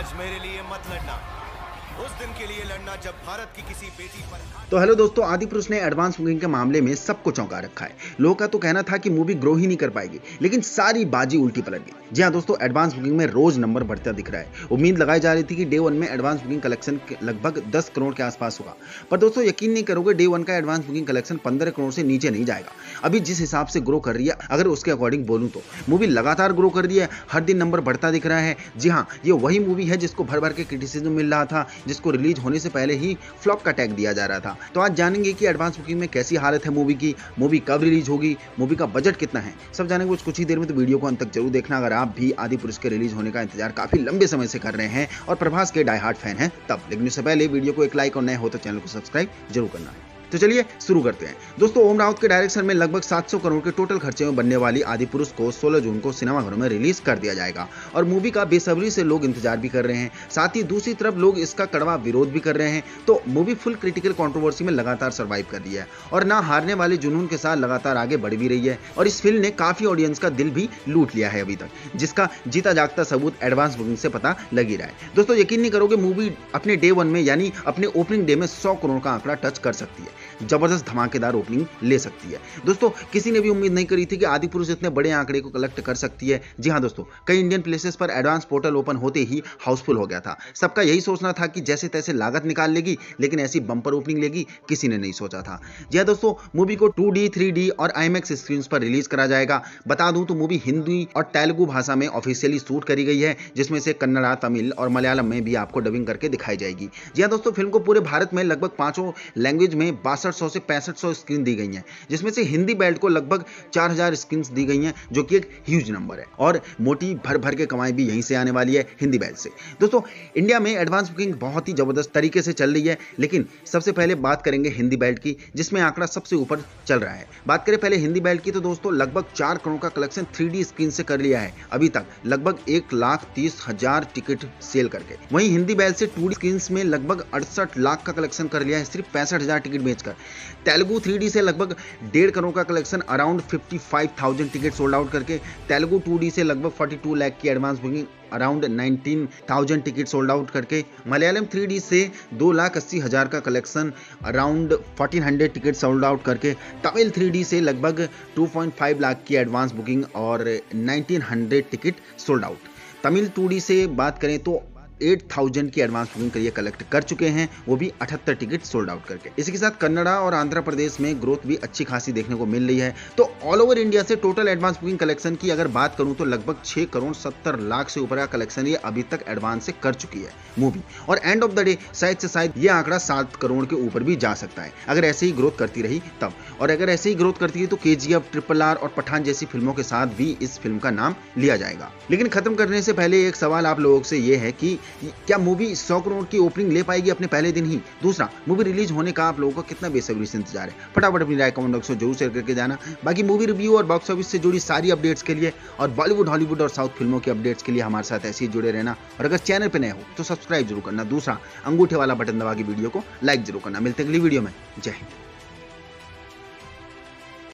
आज मेरे लिए मत लड़ना, उस दिन के लिए लड़ना जब भारत की किसी बेटी पर। तो हेलो दोस्तों, आदिपुरुष ने एडवांस बुकिंग के मामले में सबको चौंका रखा है। लोगों का तो कहना था कि मूवी ग्रो ही नहीं कर पाएगी, लेकिन सारी बाजी उल्टी पलट गई। जी हाँ दोस्तों, एडवांस बुकिंग में रोज नंबर बढ़ता दिख रहा है। उम्मीद लगाई जा रही थी कि डे 1 में एडवांस बुकिंग कलेक्शन लगभग 10 करोड़ के आसपास होगा, पर दोस्तों यकीन नहीं करोगे, डे 1 का एडवांस बुकिंग कलेक्शन 15 करोड़ से नीचे नहीं जाएगा। अभी जिस हिसाब से ग्रो कर रही है, अगर उसके अकॉर्डिंग बोलूं तो मूवी लगातार ग्रो कर रही है, हर दिन नंबर बढ़ता दिख रहा है। जी हाँ, ये वही मूवी है जिसको भर भर के क्रिटिसिज्म मिल रहा था, जिसको रिलीज होने से पहले ही फ्लॉप का टैग दिया जा रहा था। तो आज जानेंगे कि एडवांस बुकिंग में कैसी हालत है मूवी की, मूवी कब रिलीज होगी, मूवी का बजट कितना है, सब जानेंगे कुछ ही देर में। तो वीडियो को अंत तक जरूर देखना अगर आप भी आदिपुरुष के रिलीज होने का इंतजार काफी लंबे समय से कर रहे हैं और प्रभास के डाई हार्ड फैन हैं तब। लेकिन उससे पहले वीडियो को एक लाइक और नए हो तो चैनल को सब्सक्राइब जरूर करना है। तो चलिए शुरू करते हैं। दोस्तों, ओम राउत के डायरेक्शन में लगभग 700 करोड़ के टोटल खर्चे में बनने वाली आदिपुरुष को 16 जून को सिनेमाघरों में रिलीज कर दिया जाएगा और मूवी का बेसब्री से लोग इंतजार भी कर रहे हैं। साथ ही दूसरी तरफ लोग इसका कड़वा विरोध भी कर रहे हैं। तो मूवी फुल क्रिटिकल कंट्रोवर्सी में लगातार सर्वाइव कर रही है और ना हारने वाले जुनून के साथ लगातार आगे बढ़ भी रही है और इस फिल्म ने काफी ऑडियंस का दिल भी लूट लिया है अभी तक, जिसका जीता जागता सबूत एडवांस बुकिंग से पता लग ही रहा है। दोस्तों, यकीन नहीं करोगे, मूवी अपने डे 1 में यानी अपने ओपनिंग डे में 100 करोड़ का आंकड़ा टच कर सकती है। जबरदस्त धमाकेदार ओपनिंग ले सकती है। दोस्तों, किसी ने भी उम्मीद नहीं करी थी कि आदिपुरुष इतने बड़े आंकड़े को कलेक्ट कर सकती है। जी हां दोस्तों, कई इंडियन प्लेसेस पर एडवांस पोर्टल ओपन होते ही हाउसफुल हो गया था। सबका यही सोचना था कि जैसे तैसे लागत निकाल लेगी, लेकिन ऐसी बम्पर ओपनिंग लेगी किसी ने नहीं सोचा था। जी हां दोस्तों, मूवी को 2D, 3D और IMAX स्क्रीन पर रिलीज करा जाएगा। बता दूं तो मूवी हिंदी और तेलुगु भाषा में ऑफिशियली शूट करी गई है, जिसमें से कन्नड़ा, तमिल और मलयालम में भी आपको डबिंग करके दिखाई जाएगी। जी हां दोस्तों, फिल्म को पूरे भारत में लगभग 5 लैंग्वेज में 6200 से 6500 स्क्रीन दी गई हैं, जिसमें से हिंदी बेल्ट को लगभग 4000 स्क्रीन दी गई हैं, जो कि एक ह्यूज नंबर है और मोटी भर भर के कमाई भी यहीं से आने वाली है, हिंदी बेल्ट से। दोस्तों, इंडिया में एडवांस बुकिंग बहुत ही जबरदस्त तरीके से चल रही है, लेकिन सबसे पहले बात करेंगे हिंदी बेल्ट की, जिसमें आंकड़ा सबसे ऊपर चल रहा है। बात करें पहले हिंदी बेल्ट की, तो दोस्तों लगभग 4 करोड़ का कलेक्शन 3D स्क्रीन से कर लिया है अभी तक, लगभग 1,30,000 टिकट सेल करके। वहीं हिंदी बेल्ट से 2D स्क्रीन में लगभग 68 लाख का कलेक्शन कर लिया है सिर्फ 65,000 टिकट बेचकर। तेलुगु 3D से लगभग 1.5 करोड़ का collection around 55,000 ticket sold out करके। तेलुगु 2D से लगभग 42 लाख की advance booking around 19,000 ticket sold out करके। मलयालम 3D से 2,80,000 का collection around 1,400 ticket sold out करके। तमिल 3D से लगभग 2.5 लाख की एडवांस बुकिंग और 1,900 ticket sold out. Tamil 2D से बात करें तो 8,000 की एडवांस बुकिंग करिए कलेक्ट कर चुके हैं, वो भी 78 टिकट सोल्ड आउट करके। इसी के साथ कन्नड़ा और आंध्र प्रदेश में ग्रोथ भी अच्छी खासी देखने को मिल रही है। तो ऑल ओवर इंडिया से टोटल एडवांस बुकिंग कलेक्शन की अगर बात करूं तो लगभग 6 करोड़ 70 लाख से ऊपर का कलेक्शन ये अभी तक एडवांस से कर चुकी है मूवी, और एंड ऑफ द डे शायद से शायद ये आंकड़ा 7 करोड़ के ऊपर भी जा सकता है अगर ऐसे ही ग्रोथ करती रही तब। और अगर ऐसे ही ग्रोथ करती है तो KGF, RRR और पठान जैसी फिल्मों के साथ भी इस फिल्म का नाम लिया जाएगा। लेकिन खत्म करने से पहले एक सवाल आप लोगों से ये है कि क्या मूवी 100 करोड़ की ओपनिंग ले पाएगी अपने पहले दिन ही? दूसरा, मूवी रिलीज होने का आप लोगों को कितना बेसब्री से इंतजार है? फटाफट अपनी राय कमेंट बॉक्स में जरूर शेयर करके जाना। बाकी मूवी रिव्यू और बॉक्स ऑफिस से जुड़ी सारी अपडेट्स के लिए और बॉलीवुड, हॉलीवुड और साउथ फिल्मों की अपडेट्स के लिए हमारे साथ ऐसे ही जुड़े रहना। और अगर चैनल पे नए हो तो सब्सक्राइब जरूर करना। दूसरा, अंगूठे वाला बटन दबा के वीडियो को लाइक जरूर करना। मिलते हैं अगली वीडियो में। जय हिंद।